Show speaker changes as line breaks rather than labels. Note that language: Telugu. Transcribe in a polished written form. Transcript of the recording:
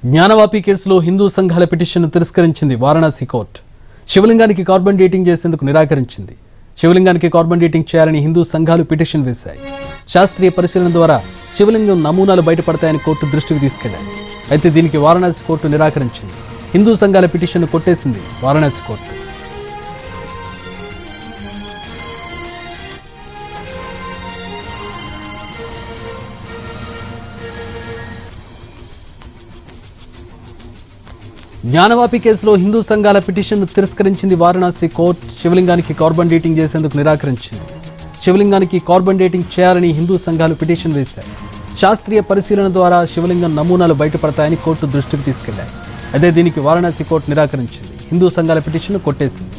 జ్ఞానవాపి కేసులో హిందూ సంఘాల పిటిషన్ను తిరస్కరించింది వారణాసి కోర్టు. శివలింగానికి కార్బన్ డేటింగ్ చేసేందుకు నిరాకరించింది. శివలింగానికి కార్బన్ డేటింగ్ చేయాలని హిందూ సంఘాలు పిటిషన్ వేశాయి. శాస్త్రీయ పరిశీలన ద్వారా శివలింగం నమూనాలు బయటపడతాయని కోర్టు దృష్టికి తీసుకెళ్లాయి. అయితే దీనికి వారణాసి కోర్టు నిరాకరించింది. హిందూ సంఘాల పిటిషన్ను కొట్టేసింది వారణాసి కోర్టు. జ్ఞానవాపి కేసులో హిందూ సంఘాల పిటిషన్ను తిరస్కరించింది వారణాసి కోర్టు. శివలింగానికి కార్బన్ డేటింగ్ చేసేందుకు నిరాకరించింది. శివలింగానికి కార్బన్ డేటింగ్ చేయాలని హిందూ సంఘాలు పిటిషన్ వేశాయి. శాస్త్రీయ పరిశీలన ద్వారా శివలింగం నమూనాలు బయటపడతాయని కోర్టు దృష్టికి తీసుకెళ్లాయి. అదే దీనికి వారణాసి కోర్టు నిరాకరించింది. హిందూ సంఘాల పిటిషన్ను కొట్టేసింది.